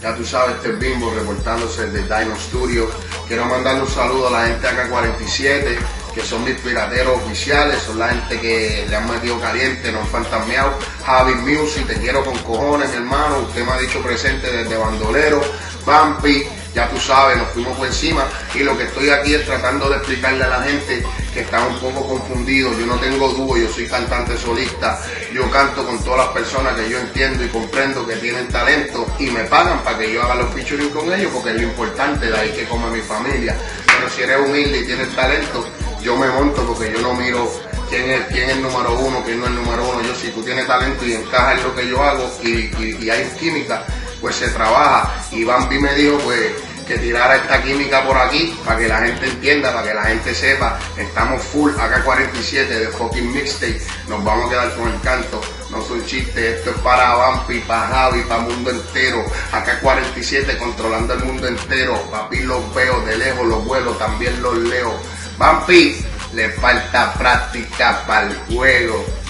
Ya tú sabes, este es Bimbo reportándose desde Dino Studio. Quiero mandarle un saludo a la gente de AK-47, que son mis pirateros oficiales, son la gente que le han metido caliente, no han fantasmeado. Javi Music, te quiero con cojones, mi hermano. Usted me ha dicho presente desde Bandolero, Vampi, ya tú sabes, nos fuimos por encima. Y lo que estoy aquí es tratando de explicarle a la gente que está un poco confundido. Yo no tengo dúo, yo soy cantante solista. Yo canto con todas las personas que yo entiendo y comprendo que tienen talento y me pagan para que yo haga los featuring con ellos, porque es lo importante, de ahí que come mi familia. Pero si eres humilde y tienes talento, yo me monto, porque yo no miro quién es el número uno, quién no es el número uno. Yo, si tú tienes talento y encajas en lo que yo hago y hay química, pues se trabaja. Y Bambi me dijo pues que tirara esta química por aquí para que la gente entienda, para que la gente sepa. Estamos full AK-47 de fucking mixtape. Nos vamos a quedar con el canto. No son chistes, esto es para Vampi, para Javi, para el mundo entero. AK-47 controlando el mundo entero. Papi, los veo de lejos, los vuelo, también los leo. Vampi, le falta práctica para el juego.